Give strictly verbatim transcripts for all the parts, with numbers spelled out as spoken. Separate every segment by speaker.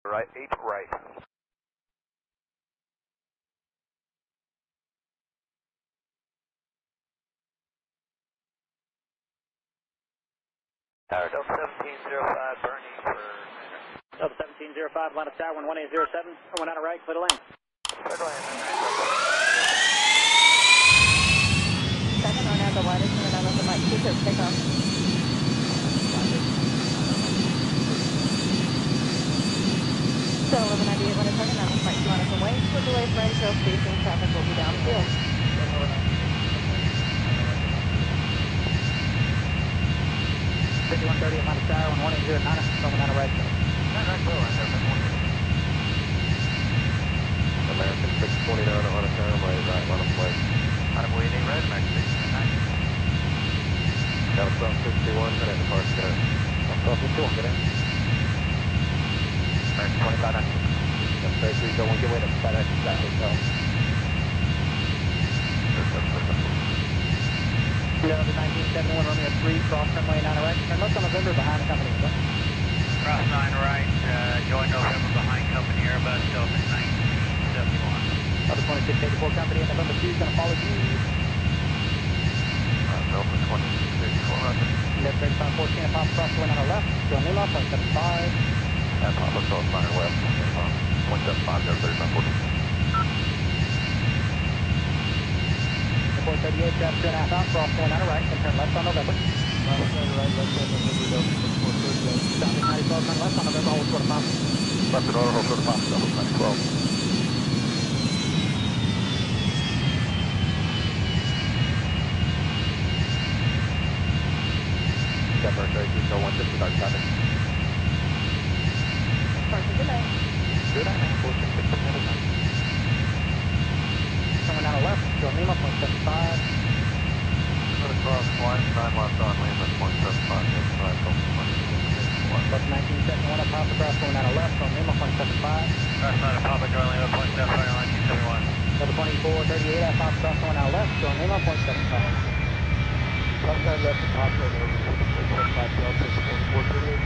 Speaker 1: Right, eight right. Tower Delta seventeen zero five, Bernie for
Speaker 2: Delta seventeen zero five, line of tower one one eight zero seven, one out of right, clear to land.
Speaker 1: clear to land.
Speaker 3: Seven on out the widest, and then I left the mic two clear for takeoff. So eleven ninety-eight, one target, now with Mike two on us and wait. For delay for infill spacing, traffic will be downfield.
Speaker 1: eleven ninety-eight, one one eight, nine oh at the runway left.
Speaker 2: fifty-one thirty at line of tower one one eight zero nine, from one out of right, clear.
Speaker 1: Nine right, clear line there, fifty-one thirty.
Speaker 4: American six twenty-nine on a tower, right, right, line up away.
Speaker 1: Line up waiting, eight right, American six twenty-nine.
Speaker 4: Delta South sixty-one, connect to Park, good air.
Speaker 1: South sixty-one, good air. American twenty-five ninety-six.
Speaker 4: Delta thirty-three zero one, give way to FedEx at hotel.
Speaker 2: Delta nineteen seventy-one, Romeo three, cross runway nine right, turn left on November behind the company, over.
Speaker 5: Cross nine right, uh, join November behind company Airbus, Delta nineteen seventy-one.
Speaker 2: Delta twenty-six eighty-four company at November two is going to follow you.
Speaker 1: Uh, Delta twenty-six eighty-four, roger.
Speaker 2: Delta thirty-five fourteen, a pop across the wind on our left, Joe Lima, point seven five.
Speaker 1: And Papa Cross nine west, Lima, point seven five, Delta thirty-five fourteen.
Speaker 2: Airport thirty-eight, Travis two and a half out, cross the wind on our right, then turn left on November.
Speaker 1: Cross nine right, left on November, Delta twenty-four thirty-eight.
Speaker 2: Southwest ninety twelve, turn left on November, hold short of Papa.
Speaker 1: Left and order, hold short of Papa, Southwest ninety twelve.
Speaker 4: Denver thirty-three zero one, disregard traffic.
Speaker 3: Parker, good night.
Speaker 1: Good night, ma'am, four six sixteen at a time.
Speaker 2: Turn wind on our left, Joe Lima, point seven five.
Speaker 1: Going across line, nine left on Lima, point seven five, Delta five, Delta twenty-six eighty-four.
Speaker 2: Delta nineteen seventy-one, a pop across the wind on our left, Joe Lima, point seven five.
Speaker 5: Cross nine at Papa, join Lima, point seven five, nineteen seventy-one.
Speaker 2: Delta twenty-four thirty-eight, a pop across the wind on our left, Joe Lima, point seven five.
Speaker 1: Cross nine left and Papa, and over to point seven five, Delta twenty-four thirty-eight.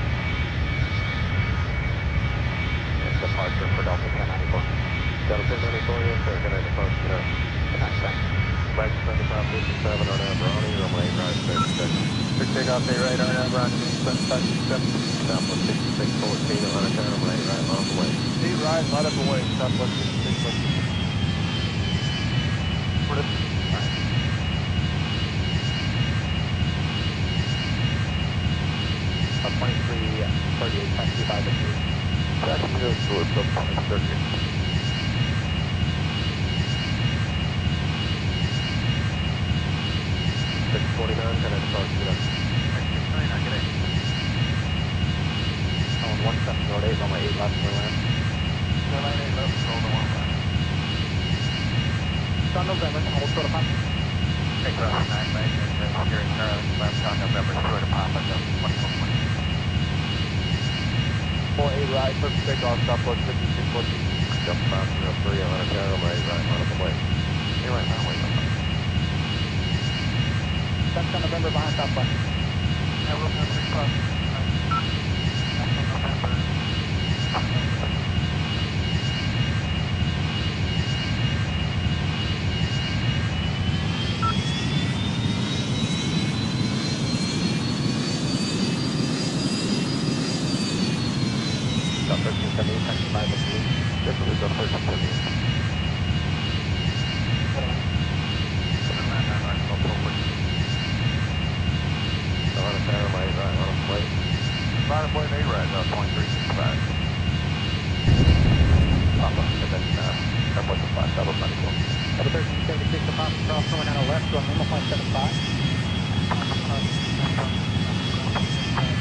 Speaker 4: And departure for Delta ten ninety-four. Delta ten ninety-four, yes sir, connect to Park, good air.
Speaker 2: Good night, thanks.
Speaker 4: American seventy-five fifty-seven on a Brownie, runway eight right, clear for takeoff.
Speaker 1: Clear takeoff, eight right, R N A, Brownie, seventy-five fifty-seven.
Speaker 4: Southwest sixty-six fourteen on a tower, runway eight right, line up away.
Speaker 1: Eight right, light up away, Southwest sixty-six fourteen. What is it?
Speaker 4: Alright. Uh, twenty-three thirty-eight, taxi by the blue.
Speaker 1: Taxi goes towards Delta twenty-three thirty-eight.
Speaker 4: six twenty-nine, connect to Park, good air.
Speaker 1: American six ninety-nine, good day.
Speaker 4: On one seven zero eight, runway eight left, clear land.
Speaker 1: Clear line eight left, roll to one five.
Speaker 2: It's on November, hold short of Papa.
Speaker 1: Hey, cross nine right, and uh, steering Charlie, left on November, short of Papa, Delta twenty-four twenty-eight.
Speaker 4: four eight right, clear for takeoff, Southwest fifty-six fourteen. Delta five zero three on a tower, runway eight right, line up away.
Speaker 1: Eight right, line away, Delta.
Speaker 2: That's on November behind Southwest.
Speaker 1: Yeah, Romeo three, cross nine. Left on November, behind Delta thirty-three.
Speaker 4: Delta thirteen seventy-eight, taxi by the blue.
Speaker 1: This is Delta thirteen seventy-eight.
Speaker 2: Clear to land.
Speaker 1: Clear land nine right, Delta twelve forty-two.
Speaker 4: On a tower, runway eight right, line up away.
Speaker 1: Line up waiting eight right, Delta twenty-three sixty-five. Papa, and then uh, airport to five, Southwest ninety-four.
Speaker 2: Delta thirteen seventy-six, a pop across the wind on our left, Joe Lima, point seven five.
Speaker 1: Papa, cross nine right, point seven five.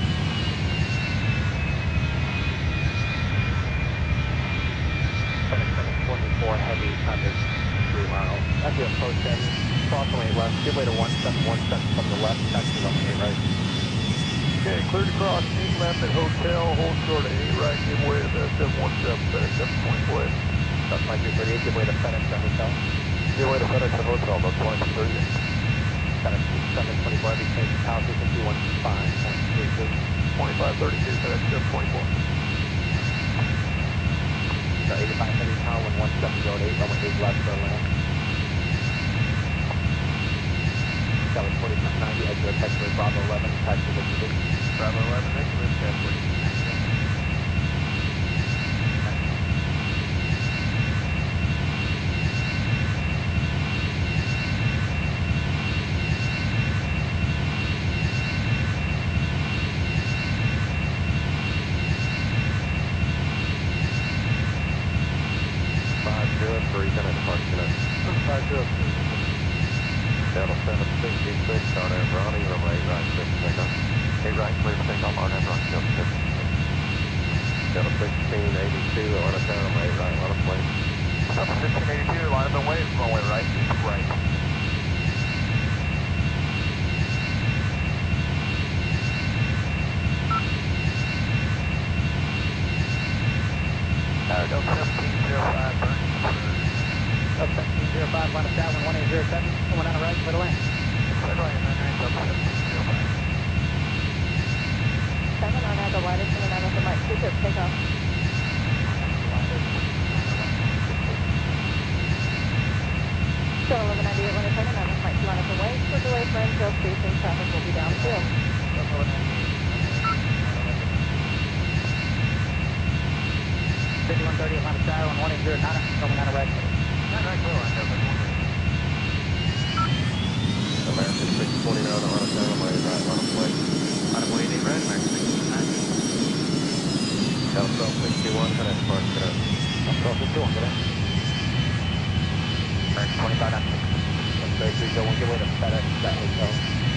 Speaker 4: FedEx seven twenty-four heavy, traffic three miles. As you approach heavy, cross runway eight left, give way to one seven one seven from the left, taxi runway eight right.
Speaker 1: Okay, clear to cross eight left at hotel, hold short of eight right, give way to the seven one seven, FedEx seven twenty-four heavy.
Speaker 4: Delta twenty-three thirty-eight, give way to FedEx at hotel.
Speaker 1: Give way to FedEx at hotel, Delta twenty-three thirty-eight.
Speaker 4: FedEx seven twenty-four heavy, change to tower frequency one two five point three two.
Speaker 1: twenty-five thirty-two, FedEx seven twenty-four.
Speaker 4: So eighty-five heavy power, one one seven zero eight, runway eight left for land. That was forty-six ninety, exit or taxiway Bravo eleven, taxi Victor V.
Speaker 1: Bravo eleven, Victor with tax forty-six ninety Delta.
Speaker 4: five zero three, can I depart connect?
Speaker 1: five zero three, Victor.
Speaker 4: Delta seven sixty-six, R N A Ronnie, runway eight right, clear for takeoff. eight right, clear for takeoff, R N A Ronnie, Delta seven sixty-six. Delta sixteen eighty-two, Atlanta Tower, runway eight right, line up and wave.
Speaker 1: Delta sixteen eighty-two, line up and wave, runway right, eight right. Uh, Delta seventeen oh five, burning first.
Speaker 2: Delta seventeen oh five, line up tower, one one eight zero seven, one on the right, clear to land.
Speaker 1: Clear to land, nine nine, Delta seventeen oh five.
Speaker 3: seven on at the widest coming out of the Mike two, clear for takeoff. So eleven ninety-eight, when it's turning, Atlas Mike two line up and wait. For delay for infill spacing, traffic will be downfield.
Speaker 1: eleven ninety-eight,
Speaker 2: fifty-one thirty, Atlanta Tower, one one eight zero nine, runway nine right.
Speaker 1: nine right, clear line, Delta one thirty.
Speaker 4: American six twenty-nine, Atlanta Tower, runway eight right, line up and wave.
Speaker 5: Line up wave eight right, American six twenty-nine.
Speaker 4: Delta twelve sixty-one, can I depart connect?
Speaker 2: twelve sixty-one, good day.
Speaker 5: American twenty-five nine six.
Speaker 4: Let's say three oh one, give way to FedEx, that hotel.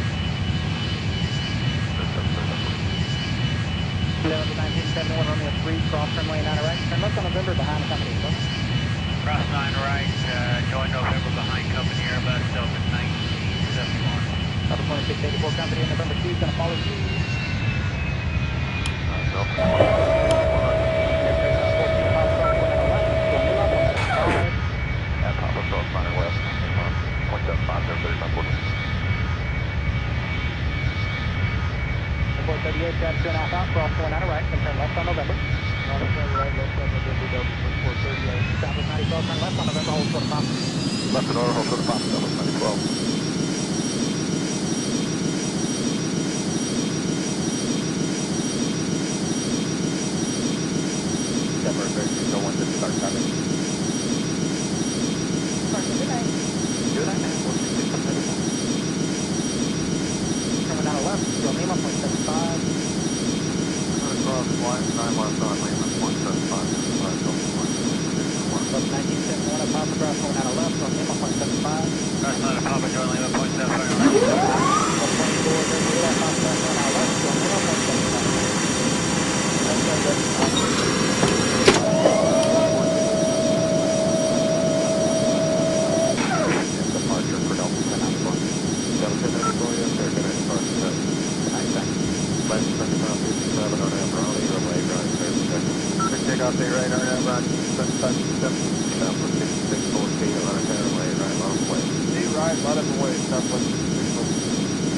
Speaker 2: Delta nineteen seventy-one, Romeo three, cross runway nine right, turn left on November behind the company. Over.
Speaker 5: Cross nine right, uh, join November behind company Airbus, Delta nineteen seventy-one.
Speaker 2: Delta twenty-six eighty-four company in November two is going to follow you.
Speaker 4: At Papa Cross nine west, point seven five zero, thirty-five forty.
Speaker 2: Airport thirty-eight, traffic two and a half out, cross four nine right, then turn left on November.
Speaker 1: Right, right, left on November, Delta twenty-four thirty-eight.
Speaker 2: Southwest ninety twelve, turn left on November, hold short of Papa.
Speaker 4: Left and order, hold for the Papa, Delta ninety twelve. Denver, three oh one, disregard traffic.
Speaker 3: Parking good night.
Speaker 4: Good night, man. four two six,
Speaker 2: Runway nine left, Joe Lima, point seven five.
Speaker 1: Across line, nine left on Lima, point seven five, five, Delta twenty-six,
Speaker 2: Delta nineteen seventy-one at Papa, cross four nine left, Joe Lima, point seven five.
Speaker 5: Cross nine Papa, join Lima, point seven five.
Speaker 2: Delta twenty-four thirty-eight at Papa, cross four nine left, Joe Lima, point seven five.
Speaker 4: Departure for Delta ten ninety-four. Delta ten ninety-four, yes, sir. Good night, departure. Good night, thanks. Left seventy-five fifty-seven, R N A Ronnie, runway right, clear for takeoff. Quick takeoff, eight right, R N A Ronnie, seventy-five fifty-seven. Southwest sixty-six fourteen, Atlanta Tower, runway eight right, line up and wave.
Speaker 1: eight right, line up and wave, Southwest sixty-six fourteen.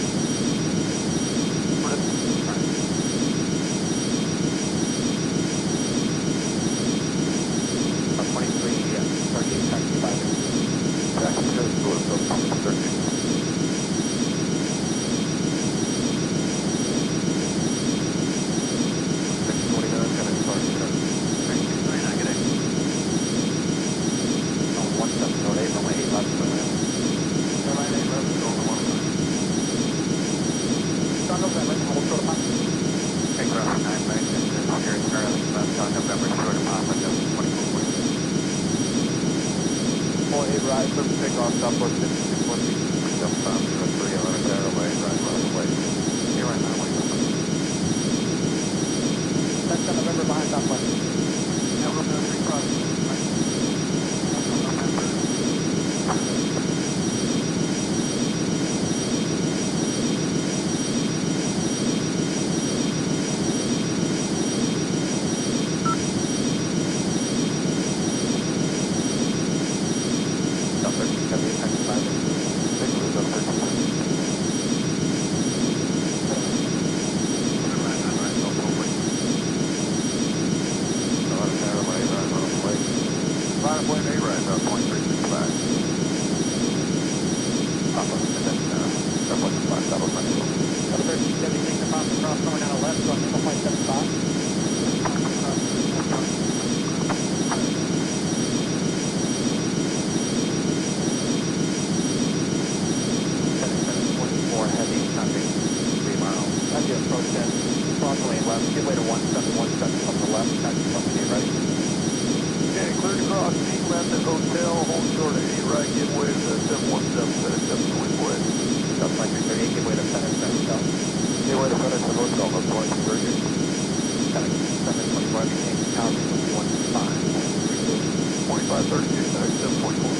Speaker 4: twenty-three thirty-eight, taxi by taxi to the school, so thirteen. six twenty-nine, can I depart connect?
Speaker 5: six twenty-nine, good day.
Speaker 4: Oh, one seven zero eight, runway eight left, clear land.
Speaker 1: nine eight left, Delta one nine.
Speaker 2: On November, hold short of Papa.
Speaker 5: Okay, cross nine right, and then here it's early, left on November, short of Papa, Delta twenty-four forty.
Speaker 1: Point eight right, clear for takeoff, Southwest fifty-six fourteen.
Speaker 4: Delta five zero three, Atlanta Tower, runway eight right, line up and wave. Here right now, wait.
Speaker 2: Left on November behind Southwest.
Speaker 1: Now we're going to three cross, right. November.
Speaker 4: Delta thirteen seventy-eight, taxi by point five, double twenty-four.
Speaker 2: Double thirteen seventy-six, a pop across going out of left, going zero point seven five.
Speaker 4: twenty-four heavy traffic, three miles. As you approach that, cross lane left, give way to one seven one seven from the left, taxi company right.
Speaker 1: Okay, clear to cross, keep left at hotel, hold short at eight right, give way to the seven one seven, FedEx seven twenty-four.
Speaker 4: South Line three thirty-eight, give way to FedEx at hotel.
Speaker 1: Give way to FedEx at hotel, that's why it's very good.
Speaker 4: FedEx seven twenty-four, I'll be changing tower frequency one five, one three two.
Speaker 1: twenty-five thirty-two, FedEx seven twenty-four.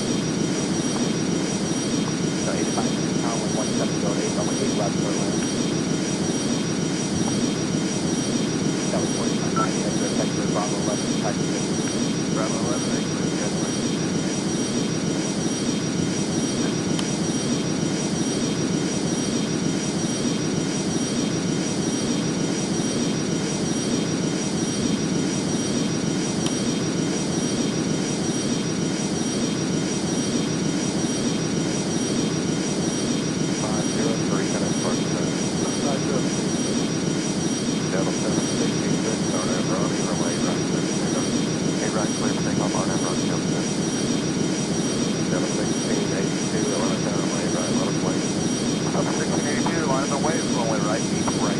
Speaker 4: So eighty-five hundred tower one one seven, going eight, runway eight left, Orlando. That was forty-five ninety, exit, exit, Bravo eleven, taxi. Bravo eleven, exit, Gateway. five zero three, FedEx Park Center.
Speaker 1: five zero three.
Speaker 4: Delta seven sixty-six, on Abroni, runway eight right, clear to take off. eight right, clear to take off on Abroni, Delta seven. Delta sixteen eighty-two, Atlanta Tower, runway eight right, Atlanta Plane.
Speaker 1: Up sixteen eighty-two, line the way, runway right, east right.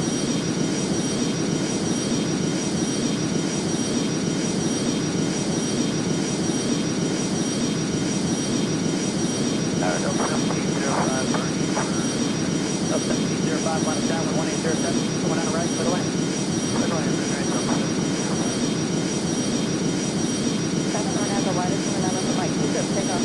Speaker 4: Tower Delta seventeen zero five, Bernie.
Speaker 2: Up seventeen zero five, line of tower one eight zero seven, going out of right, clear to land.
Speaker 4: Clear to land, right, Delta seventeen zero five.
Speaker 3: seven on as the widest from another from Mike two zero, take off.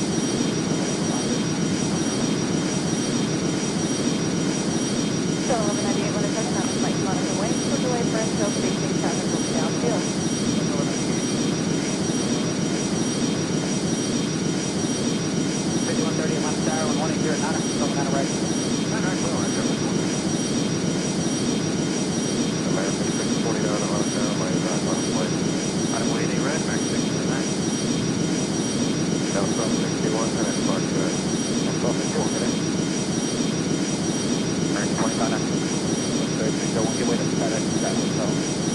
Speaker 3: So eleven ninety-eight, when it's turning on, it's Mike two on its way, for delay for intro, facing traffic will be downfield.
Speaker 2: fifty-one thirty, line of tower one eight zero nine, going out of right.
Speaker 4: Right, right, well, I got American six forty-nine, Atlanta Tower, runway eight right, Atlanta Plane. Runway eight red, Max six nine. Delta sixty-one, FedEx Park Center. Delta sixty-one, FedEx. Earn twenty-five nine. Third, please don't give way to FedEx at hotel.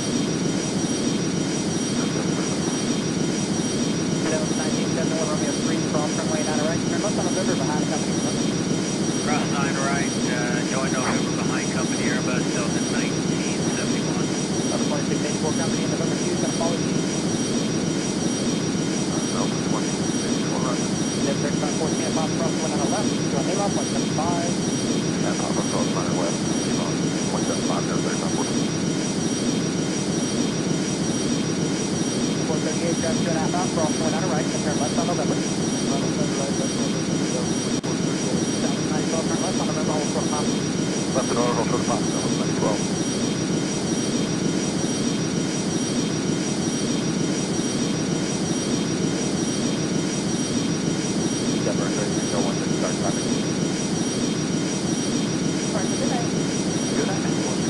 Speaker 2: Delta nineteen seventy-one, Romeo three, cross runway nine right, turn left on November behind company.
Speaker 5: Cross nine right, uh, join November behind company Airbus Delta nineteen seventy-one.
Speaker 2: Delta twenty-six eighty-four company in November two is going to follow you.
Speaker 4: Delta twenty-six, one hundred.
Speaker 2: Then thirty-five fourteen, a pop across going out of left, going eight off one seven five.
Speaker 4: Yeah, Papa Cross, Minor West, one seven five, zero thirty-five fourteen.
Speaker 2: four thirty-eight, drive two and a half out, cross going out of right, and turn left on November. South ninety-twelve, turn left on November, hold short of pop.
Speaker 1: Left at order, hold short of pop, seven twelve.
Speaker 4: Denver, thirty-six oh one, start traffic.
Speaker 3: Or good night.
Speaker 4: Good night.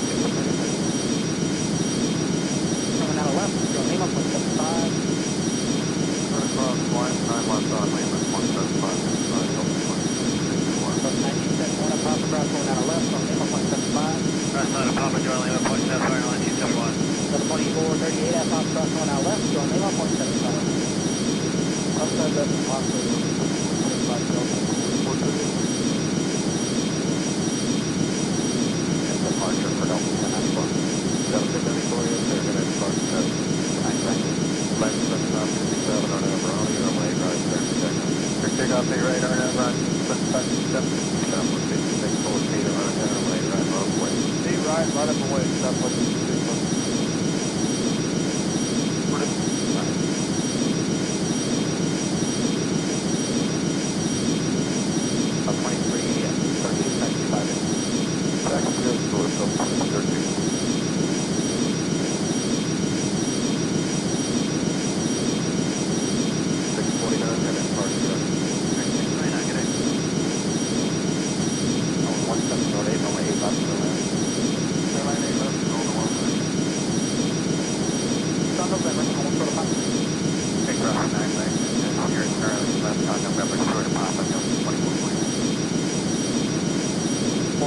Speaker 2: Coming out of left, going Lima, one seven five.
Speaker 4: Clear across, line, nine left on, Lima, one seven five, nine, Delta twenty-six, one.
Speaker 2: Delta nineteen seventy-one, a pop across going out of left, going Lima, one seven five.
Speaker 5: Cross nine of Papa Joy Lima, point seven five, nineteen seventy-one.
Speaker 2: Delta twenty-four thirty-eight, a pop across going out left, going Lima, point seven five.
Speaker 1: Outside that, hospital, twenty-five Delta, four thirty-eight.
Speaker 4: And departure for Delta ten ninety-four. Delta ten ninety-four, yes, sir, gonna depart at nine seconds. Left seven five fifty-seven on Abroni, runway eight right, clear for takeoff. Clear takeoff, eight right, on Abroni, seven five fifty-seven. Southwest sixty-six, full speed, Atlanta Tower, runway eight right, wrong way.
Speaker 1: Eight right, right up away, southwest sixty-six.
Speaker 4: Up twenty-three, thirty-eight, sixty-five.
Speaker 1: Taxi goes to us, up twenty thirteen.
Speaker 4: six forty-nine, FedEx Park Center.
Speaker 5: six twenty-nine, good day.
Speaker 4: Oh, one seven zero eight, runway eight left, Orlando.
Speaker 1: Airline eight left, hold on one way.
Speaker 2: On November, hold short of pop.
Speaker 4: Take cross nine right, and you're currently left on November, short of Papa, Delta twenty-four point.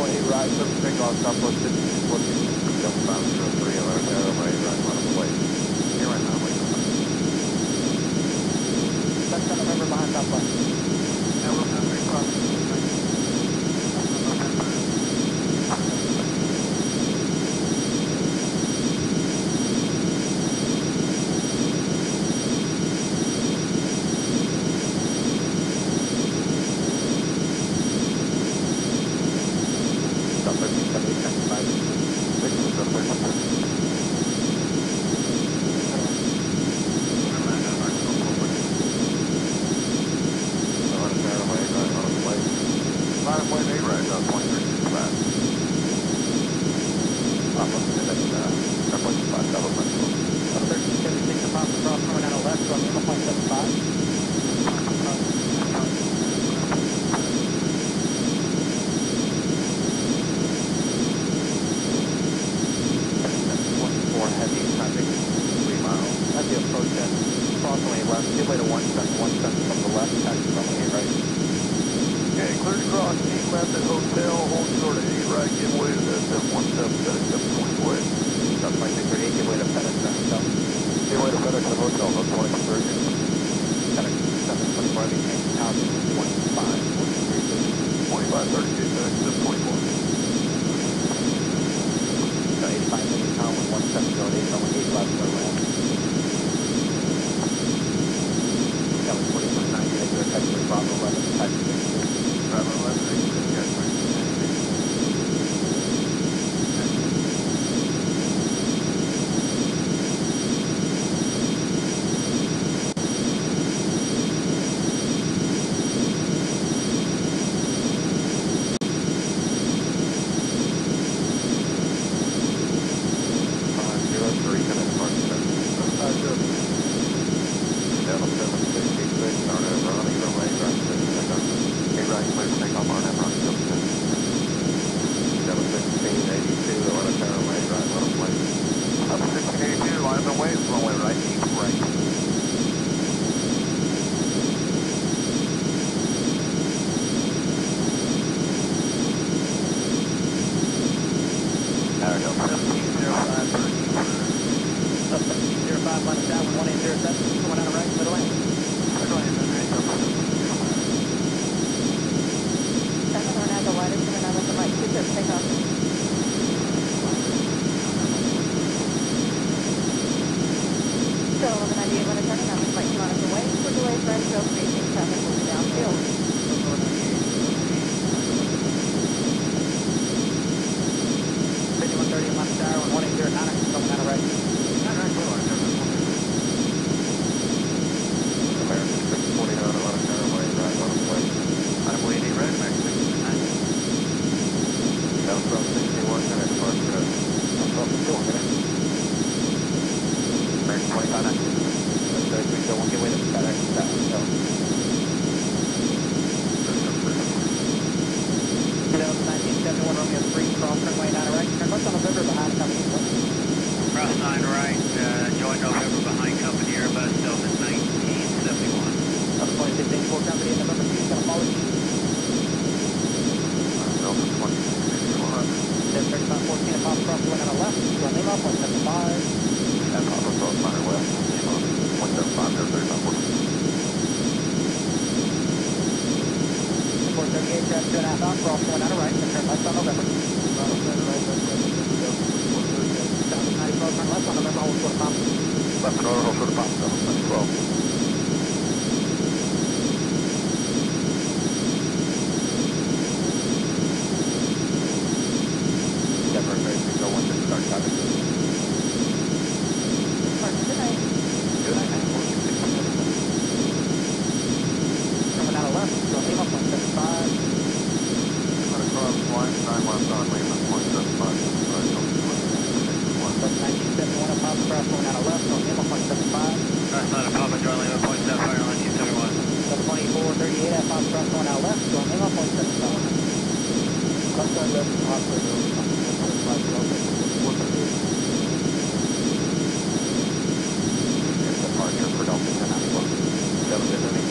Speaker 4: eight right, service takeoff, Southwest fifty-two fourteen, seven five zero three, Atlanta Tower, right, right, one of the way. Here right now, wait.
Speaker 2: That's on November behind Southwest.
Speaker 1: Now we're going to make progress.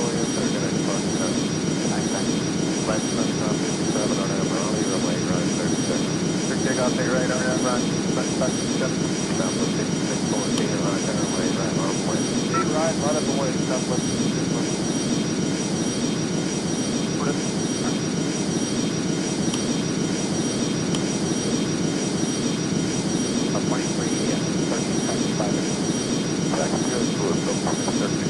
Speaker 4: Left, left, fifty-seven on Amarillo, runway, right, Southwest sixty-six fourteen, on a runway, right, on a plane.
Speaker 1: Eight right, line up away, southwest sixty-six fourteen.
Speaker 4: twenty-three, yeah, thirteen, taxi five.
Speaker 1: Taxi goes to us, up to thirty.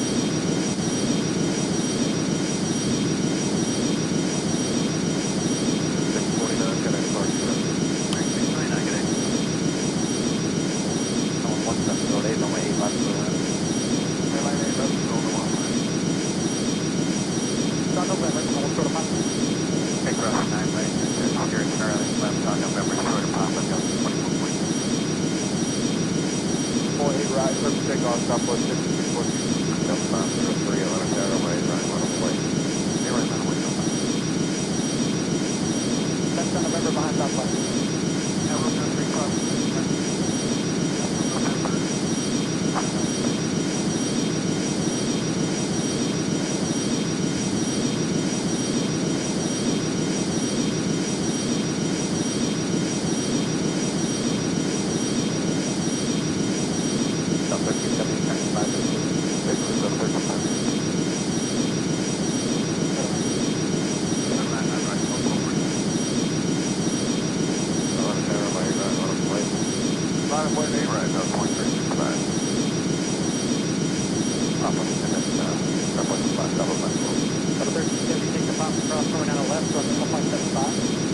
Speaker 4: six forty-nine, can I depart you?
Speaker 5: six twenty-nine, good day.
Speaker 4: On one seven zero eight, runway eight left, go ahead.
Speaker 1: Airline eight left, go to one line.
Speaker 2: Start November, hold short of pop.
Speaker 5: Okay, cross nine right, steering Charlie, left on November, short of Papa, Delta twenty-four point.
Speaker 1: Four eight right, first takeoff, southwest sixty-six fourteen.
Speaker 4: Delta five zero three, on a runway, right, on a plane.
Speaker 5: Hey, right, runway, Delta.
Speaker 2: That's on November behind Southwest.
Speaker 5: Yeah, we're going three cross six right. November.
Speaker 4: Delta thirteen seventy, taxi five. Delta thirteen seventy.
Speaker 5: Right, right, right, Delta forward.
Speaker 4: On a runway, right, on a plane.
Speaker 1: Line up way eight right, now twenty-three sixty-five.
Speaker 4: Papa, and then, uh, southwest five, double five, four.
Speaker 2: Level thirteen seventy, take the pop across going down the left, run one point seven five.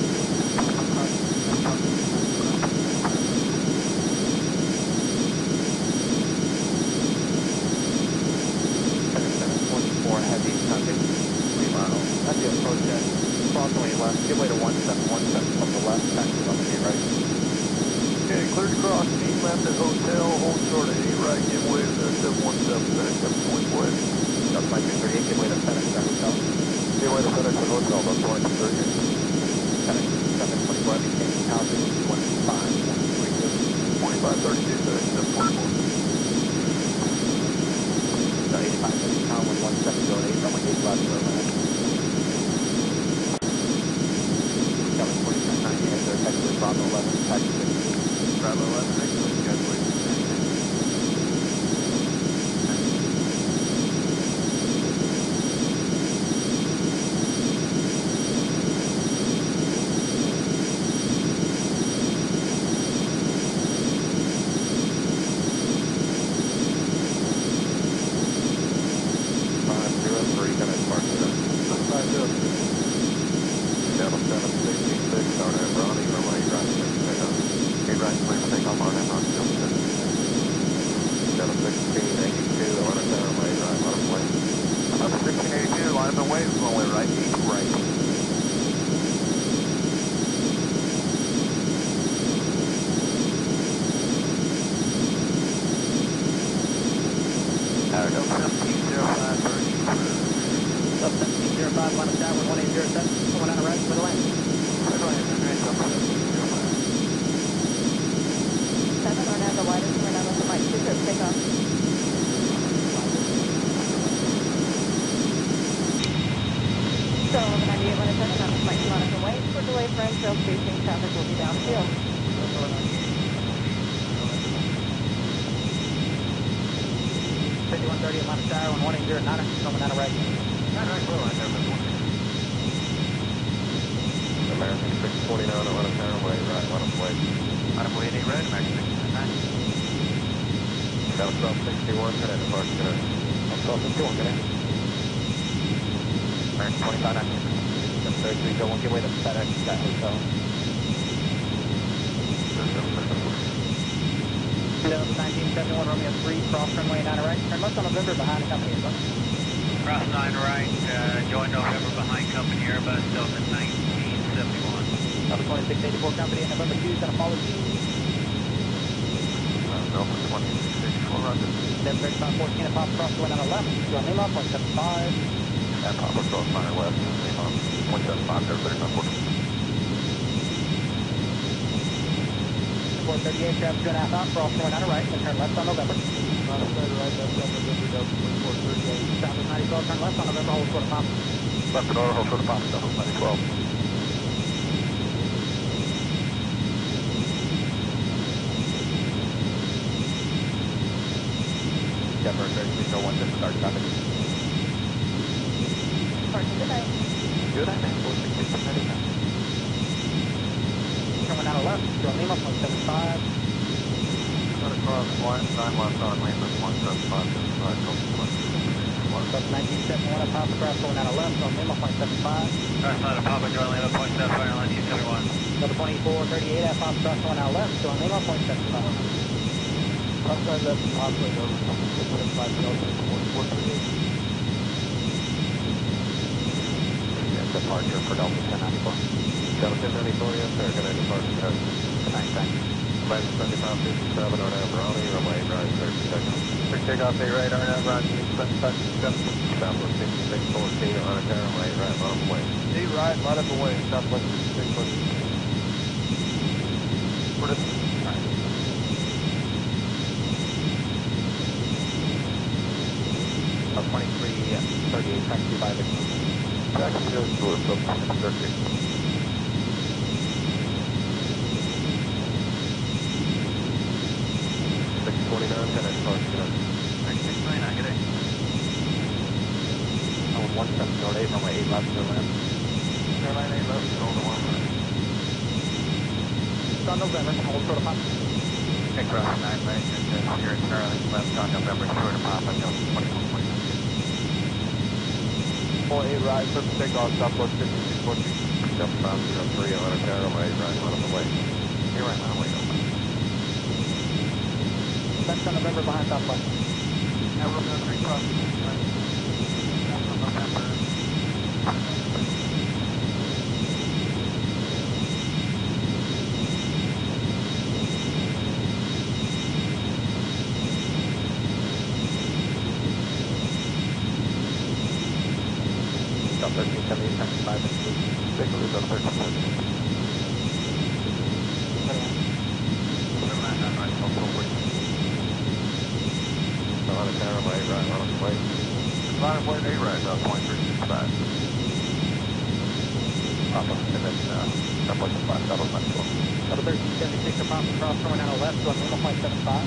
Speaker 4: seven twenty-four, heavy, traffic, three miles. That's the approach at approximately left. Give way to one seven one seven from the left, taxi on the right.
Speaker 1: Okay, clear to cross, eight left at hotel, hold short at eight right, give way to the seven one seven, FedEx seven twenty-four.
Speaker 4: That's my two thirty-eight, give way to FedEx at hotel.
Speaker 1: Give way to FedEx at hotel, about twenty-two thirty-eight.
Speaker 4: FedEx seven twenty-four, heavy, change tower, frequency one two five, one three two.
Speaker 1: twenty-five thirty-two, FedEx seven twenty-four.
Speaker 4: eighty-five, heavy, tower, one one seven zero eight, runway eight left, go ahead. seven twenty-two ninety, enter, taxiway Bravo eleven, taxi six.
Speaker 1: Bravo eleven, excellent, taxiway.
Speaker 4: five zero three, gonna park it.
Speaker 1: five zero three.
Speaker 4: Delta seven sixty-six, Arnhem Brownie, runway eight right, take off. eight right, clear for takeoff, Arnhem Brownie, Delta seven. Delta sixteen eighty-two, on a runway eight right, on a plane.
Speaker 1: Number sixteen eighty-two, line up and wave, runway right, eight right.
Speaker 5: Tower Delta seventeen zero five, Virgin Cruise.
Speaker 2: Delta seventeen zero five, line up downwind one eight zero seven, going down the right, middle lane.
Speaker 5: Right, right, right, Delta seventeen zero five.
Speaker 3: seven or now the widest, we're now looking like two trips, take off. So eleven ninety-eight, when it's turning, that was Mike Monica Way. For delay for trail spacing, traffic will be downfield.
Speaker 2: fifty-one thirty, line up tower, one eight zero nine, going down the right.
Speaker 5: Right, right, well, I never been
Speaker 4: American six forty-nine, on a runway right, on a plane.
Speaker 5: on a way eight right, American six twenty-nine.
Speaker 4: Delta twelve sixty-one, gonna depart, gonna. twelve sixty-one, gonna.
Speaker 5: American twenty-five nine.
Speaker 4: seven thirty-three, go one, give way to FedEx at hotel.
Speaker 2: Delta nineteen seventy-one, Romeo three, cross runway nine right, turn left on November behind the company as well.
Speaker 5: Cross nine right, uh, join November behind company Airbus, Delta nineteen seventy-one.
Speaker 2: Delta twenty-six eighty-four company at November two, gonna follow you.
Speaker 4: Delta twenty-six eighty-four, roger.
Speaker 2: Delta thirty-five fourteen, a pop across going down the left, your Lima, point seven five.
Speaker 4: And Papa Cross Fire West, point seven five, Delta thirty-five fourteen.
Speaker 2: four thirty-eight, traffic two and a half out, cross going down the right, then turn left on November.
Speaker 1: Line up right, right, that's up November, Delta twenty-four thirty-eight.
Speaker 2: Southwest ninety twelve, turn left on November, hold short of pop.
Speaker 4: Left and order, hold short of Papa, Delta ninety twelve. November, thirty-three, so one, just start traffic.
Speaker 3: Parking, good night.
Speaker 4: Good night, man. We'll speak to you anytime.
Speaker 2: Coming out of left, Joe Lima, point seven five.
Speaker 4: Cut across one, nine one on Lima, one seven five, seven five,
Speaker 2: Bus nineteen seventy-one at Papa Cross, going out of left, Joe Lima, point seven five.
Speaker 5: Cross line of Papa, Joe Lima, point seven five, nineteen seventy-one.
Speaker 2: Double twenty-four thirty-eight at Papa Cross, going out left, Joe Lima, point seven five.
Speaker 1: Outside left, outside over, one five, one four thirty-eight.
Speaker 4: Departure for Delta ten ninety-four. Delta ten ninety-four, yes sir, good night, departure code. Good night, thanks. Lens seventy-five fifty-seven, on Nav Ronnie, runway right, third protection. For takeoff, the right, on Nav Ronnie, seventy-five fifty-seven, Southwest sixty-six fourteen, on a tower, right, right, on the way.
Speaker 1: Eight right, right up the way, Southwest sixty-six fourteen. For this, right.
Speaker 4: Uh, twenty-three thirty-eight, taxi by the taxi goes to a subsequent circuit. six twenty-nine, ten at departure.
Speaker 5: six twenty-nine, good day.
Speaker 4: Oh, one seven zero eight, runway eight left, to land.
Speaker 1: Airline eight left, going to one right.
Speaker 2: On November, hold short of Papa.
Speaker 4: Okay, cross nine, right, and here in Charlie, left on November, short of Papa, Delta twenty-one point nine.
Speaker 1: Four eight right, clear for takeoff, Southwest fifty-six fourteen.
Speaker 4: Delta five zero three, on a tower, right, right, on the way. You're right, on the way, over.
Speaker 2: Left on November behind Southwest.
Speaker 1: Now we're going to three cross, right? That's on November.
Speaker 4: Delta thirteen seventy, taxi five, and blue. Take a look on thirteen seventy.
Speaker 5: seven nine nine, right, one four fourteen.
Speaker 4: On a tower, right, right, on the way.
Speaker 1: Line point eight right, about point three six five.
Speaker 4: Papa, and then, uh, Southwest five, Southwest ninety-four.
Speaker 2: Double thirteen seventy-six at Papa Cross, going out of left, Joe Lima, point seven five.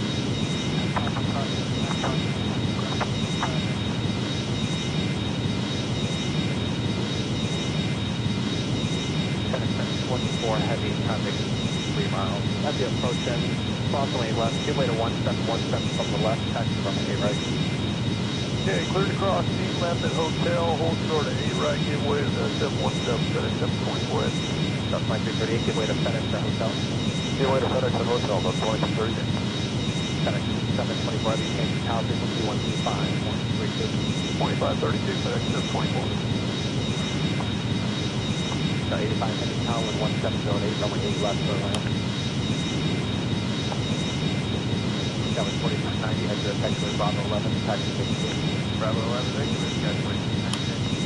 Speaker 4: twenty-four heavy, traffic, three miles. That's the approach end. Approximately left, give way to one seven one seven from the left, taxi from the eight right.
Speaker 1: Okay, cleared across, eight left at hotel, hold short at eight right, give way to the seven one seven, FedEx seven twenty-four.
Speaker 4: That's my three thirty-eight, give way to FedEx at hotel.
Speaker 1: Give way to FedEx at hotel, about twenty to thirty.
Speaker 4: FedEx seven twenty-four, heavy, change tower frequency one two five, one three two.
Speaker 1: twenty-five thirty-two, FedEx seven twenty-four.
Speaker 4: So eighty-five heavy tower, one seven zero eight, runway eight left, for land. That was forty-six ninety, exit effectively Bravo eleven, taxi sixteen.
Speaker 1: Bravo eleven, exit, got twenty-six ninety.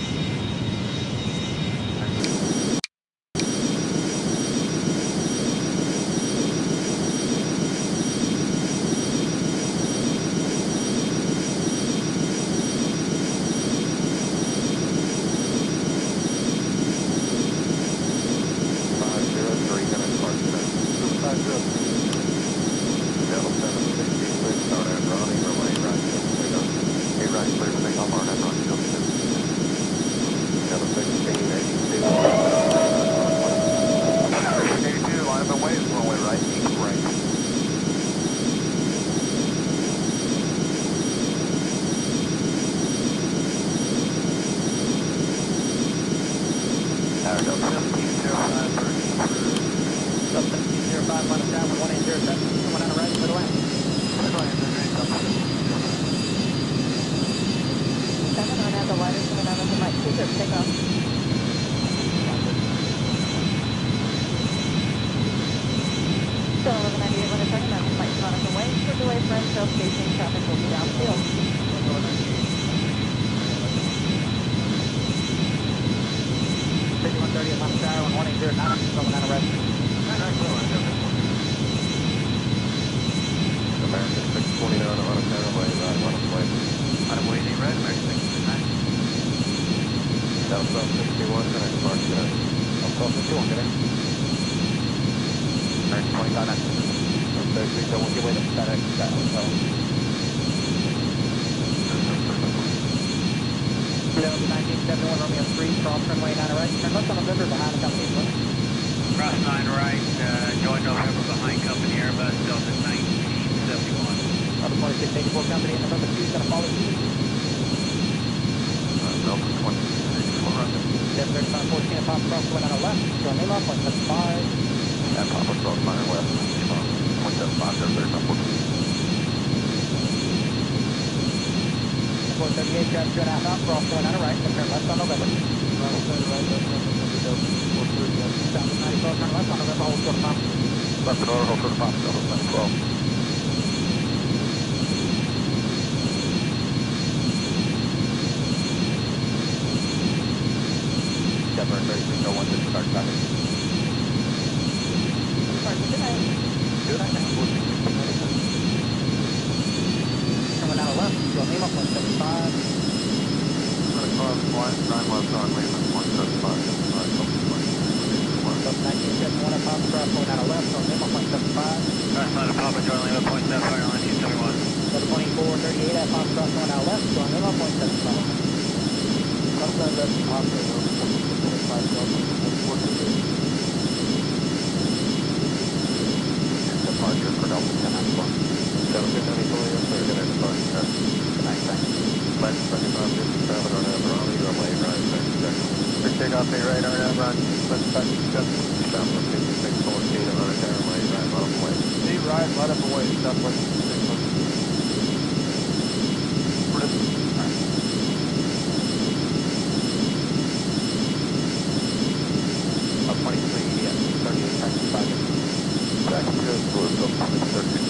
Speaker 4: five zero three, gonna depart now.
Speaker 1: five zero three.
Speaker 4: Delta seven sixty-six, on Nav Ronnie, runway right, take off. Eight right, clear for takeoff, on Nav Ronnie, Delta seven. Delta sixteen eighty-two,
Speaker 1: sixteen eighty-two, line up and wait, runway right, east right. Tower Delta seventeen zero five, thirteen.
Speaker 2: Sub seventeen zero five, minus down, one eight zero seven, coming out of right, middle end.
Speaker 3: Seven on at the lighter, coming out of the mic, clear for takeoff. Still eleven ninety-eight, when it's turning, that's Mike Jonathan Way. For delay for Shell Station, traffic will be downfield.
Speaker 2: fifty-one thirty at Papa Tower, one eight zero nine, coming out of right.
Speaker 4: American six twenty-nine, on a tower, right, right, on the way.
Speaker 5: Out of way, eight right, American six twenty-nine.
Speaker 4: Delta sixty-one, gonna depart now. Delta fifty-one, get in. American twenty-five, nine. thirty-three, so we'll give way to FedEx at hotel.
Speaker 2: Delta nineteen seventy-one, Romeo three, cross runway nine right, turn left on November behind the company.
Speaker 5: Cross nine right, uh, join November behind company Airbus Delta nineteen seventy-one.
Speaker 2: Delta twenty-six eighty-four company and November two is going to follow you.
Speaker 4: Uh, Delta twenty-six eighty-four, roger.
Speaker 2: seven thirty-five fourteen at Papa Cross runway nine left, join Lima, point seven five.
Speaker 4: At Papa Cross nine west, point seven five, seven thirty-five fourteen.
Speaker 2: four thirty-eight, grab two and a half out, cross runway nine right, then turn left on November.
Speaker 1: Right, right, right, left, left, left, Delta four thirty-one.
Speaker 2: Delta ninety-four, turn left on November, hold short of Papa.
Speaker 4: Left door, hold for the Papa, Delta nine twelve. Denver thirty-three, no one, disregard traffic.
Speaker 3: Sorry, good night.
Speaker 4: Good, I think fourteen sixteen ninety-seven.
Speaker 2: Runway nine left, join Lima, point seven five.
Speaker 4: Gonna cross line nine left on Lehman, point seven five, seven five, Delta twenty-six eighty-four.
Speaker 2: Delta nineteen seventy-one at Papa Cross runway nine left, join Lima, point seven five.
Speaker 5: Cross nine at Papa, join Lima, point seven five, nineteen seventy-one.
Speaker 2: Delta twenty-four thirty-eight at Papa Cross runway nine left, join Lima, point seven five.
Speaker 1: Cross nine left, Papa, Delta twenty-five, Delta four thirty-eight.
Speaker 4: Departure for Delta ten ninety-one. Delta ninety-four, yes sir, good night, departure. Good night, thanks. Flight twenty-five fifty-seven on Aberoni, runway right, thirty seconds. Quick takeoff, pay right on Aberoni, flight fifty-seven. Southwest fifty-six fourteen, on a runway right, on the way.
Speaker 1: Eight right, right up away, southwest fifty-six fourteen.
Speaker 4: Uh, twenty-three, yes, thirty-eight, taxi five minutes. Taxi goes to Delta thirty-six.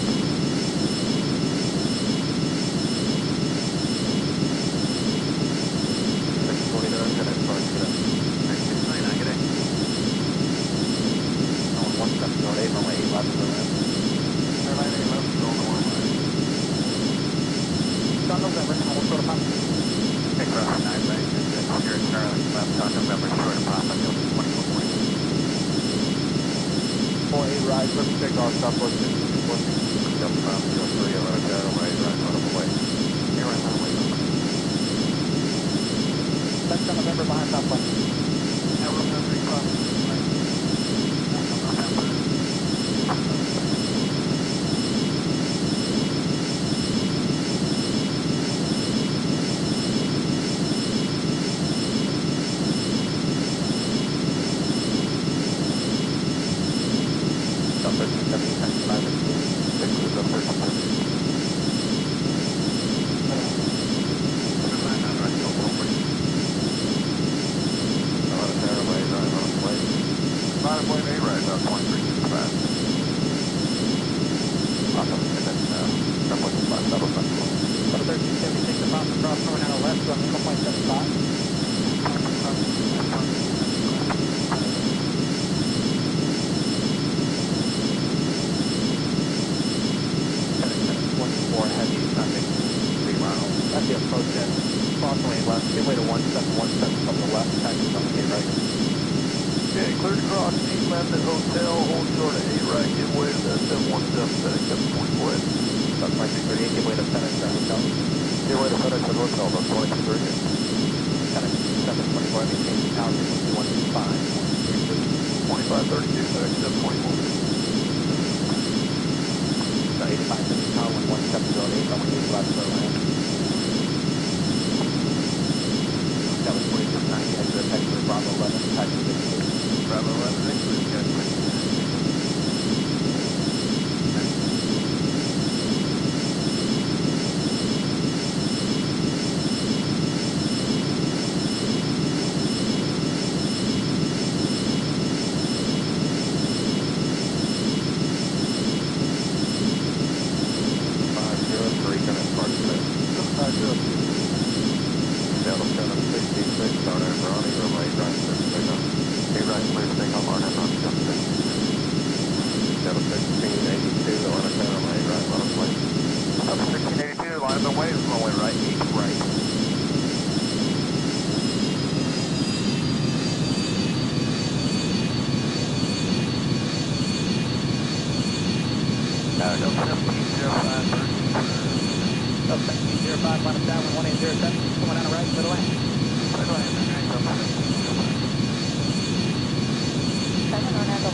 Speaker 4: six forty-nine, good night, departure. six ninety-nine, good day. On one seven zero eight, runway eight left, go left. Airline eight left, roll the one line.
Speaker 2: On November, hold short of Papa.
Speaker 4: Okay, cross nine right, good, good. Here at Charlie, left on November, short of Papa, Delta twenty-four twenty.
Speaker 1: Four eight right, let's take off southwest fifty-six fourteen.
Speaker 4: Delta Papa, zero three, on a runway right, on the way. Here right, on the way.
Speaker 2: Left on November behind Southwest.
Speaker 1: Now we're going to recross. Right. That's on November.
Speaker 4: Delta thirteen seventy, taxi five minutes. Six is Delta thirteen seventy. Right away, A right, about twenty-three fifty-five. Awesome, and then, uh, runway five, double five, twelve.
Speaker 2: Delta thirteen seventy-six at Papa Cross runway nine left, join Lima, point seven five.
Speaker 4: twenty-four heavy traffic, three miles. That's the approach end. Cross lane left, give way to one seven one seven from the left, taxi on the gate right.
Speaker 1: Okay, clear to cross, eight left at hotel, hold short of eight right, give way to the seven one seven, FedEx seven point four eight.
Speaker 4: That's my three thirty-eight, give way to FedEx at hotel. Give way to FedEx at hotel, that's twenty-two thirty-eight. FedEx seven twenty-four, maintain tower frequency one two five, one three two.
Speaker 1: twenty-five thirty-two, FedEx seven twenty-four.
Speaker 4: The eighty-five fifty tower, one one seven zero eight, runway eight left, go land. That was twenty-six ninety, exit taxiway Bravo eleven, taxi fifty-two. Bravo eleven, exit, got twenty-six ninety. five zero three, gonna start today.
Speaker 1: five zero two.
Speaker 4: Delta seven sixty-six on Aberoni, runway right, thirty seconds. Hey, right.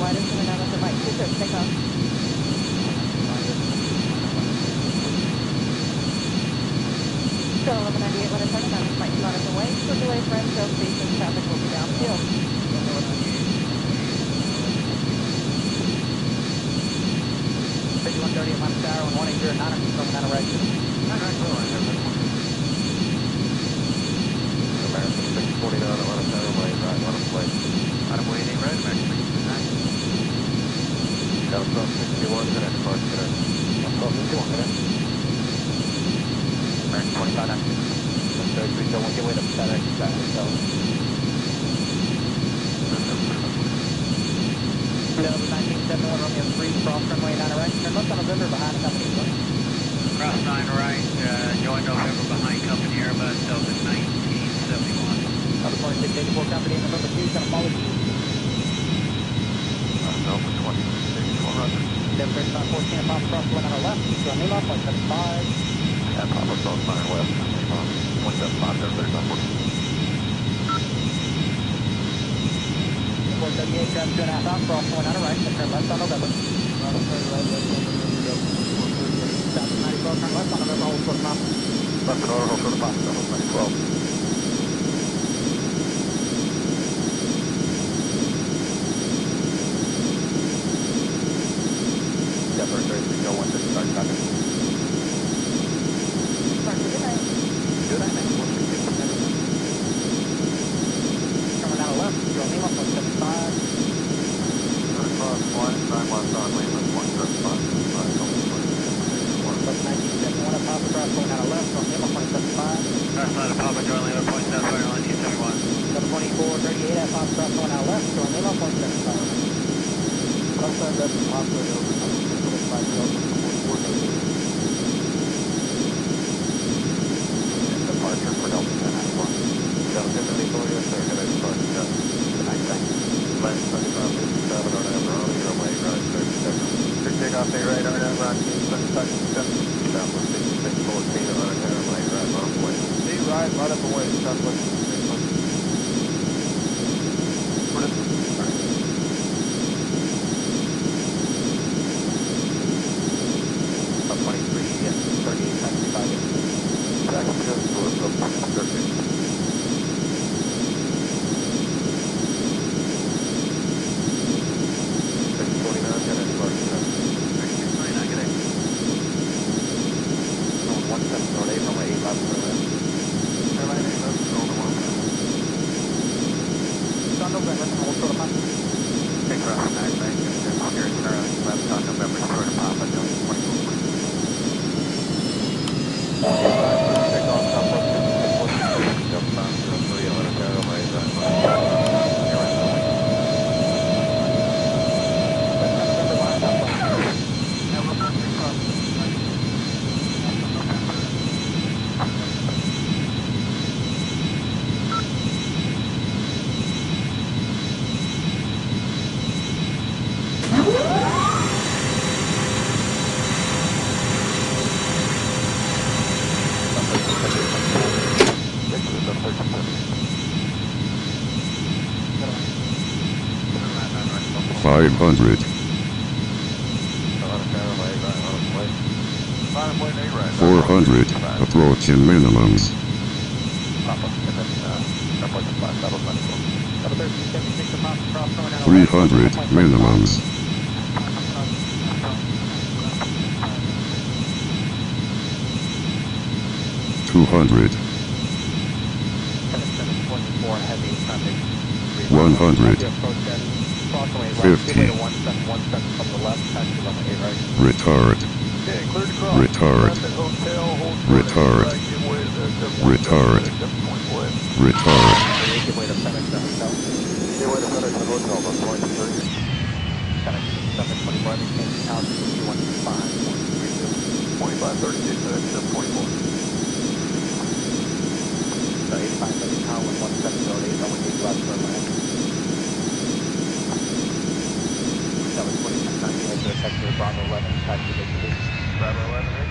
Speaker 3: gliders coming down with the Mike two six takeoff. Still eleven ninety-eight, when it's turning down with Mike two minus away. For delay for infield spacing, traffic will be downfield.
Speaker 2: fifty-one thirty at minus tower, one one eight zero nine, from nine right.
Speaker 4: nine right, go right, American six forty-nine at Atlanta Tower, lane right, one of plate.
Speaker 5: Adam Wayne, eight right, American six forty-nine.
Speaker 4: Shuttle Cross sixty-one, connect, park, connect.
Speaker 2: Shuttle sixty-one, connect. American twenty-five nine six. That's thirty-three, so one get way to FedEx, back to Shuttle. Delta nineteen seventy-one, Romeo three, cross runway nine right, turn left on November behind company.
Speaker 5: Cross nine right, uh, join November behind company Airbus Delta nineteen seventy-one.
Speaker 2: Delta twenty-six eighty-four company, November two, gonna follow you.
Speaker 4: Delta twenty-six one hundred.
Speaker 2: Delta thirty-five fourteen, Papa cross one on our left, keep going Lima, point seven five.
Speaker 4: And Papa Cross nine west, point seven five, Delta thirty-five fourteen.
Speaker 2: four thirty-eight, traffic two and a half out, cross one on our right, turn left on November. South ninety-twelve, turn left on November, hold short Papa.
Speaker 4: Left in order, hold short of Papa, Delta twenty twelve. Denver thirty-three, go one six, start traffic.
Speaker 3: Start to good night.
Speaker 4: Good night, man. one six six,
Speaker 2: Coming down the left, go Lima, point seven five.
Speaker 4: cross one, nine one on Lima, point seven five, nine one.
Speaker 2: Delta nineteen seventy-one, Papa cross one on our left, go Lima, point seven five.
Speaker 5: Cross nine at Papa, join Lima, point seven five, nineteen seventy-one.
Speaker 2: Delta twenty-four thirty-eight, at Papa cross one on our left, go Lima, point seven five.
Speaker 4: Cross nine left, Papa, over, five Delta, forty-four thirty-eight. Departure for Delta ten ninety-four. Delta ten ninety-four, yes sir, good night, depart, good night, thanks. Left seventy-five fifty-seven, on Aberoni, runway right, thirty seconds. Clear takeoff, A right, on Aberoni, seventy-five fifty-seven. Southwest sixty-six fourteen, on a tower, lane right, on way. A right, right up the way, Southwest sixty-six fourteen. What is it? Up twenty-three, yes, thirty-eight, taxi five, yes. Taxi goes to the thirty. six forty-nine, ten at park, sixty twenty-nine, good day. one seven zero eight, runway eight left, airline. Airline eight left, roll to one.
Speaker 2: John November, hold short of Papa.
Speaker 4: Take cross nine, thank you. Here is Charlie, left on November, short of Papa, Delta twenty-four. Take off, Southwest fifty-six fourteen, Delta five zero three, Atlanta Tower, right, right, right. Here is Charlie.
Speaker 2: November behind Southwest.
Speaker 6: five hundred. four hundred, approaching minimums. three hundred, minimums. two hundred. one hundred. fifty. Retard. Retard. Retard. Retard. Retard.
Speaker 4: twenty-five thirty-two, seven twenty-four.
Speaker 2: So eighty-five seventy power, one seven zero eight, runway eight left for land. That was twenty-six ninety, exit sector Bravo eleven, taxi to Bravo eleven.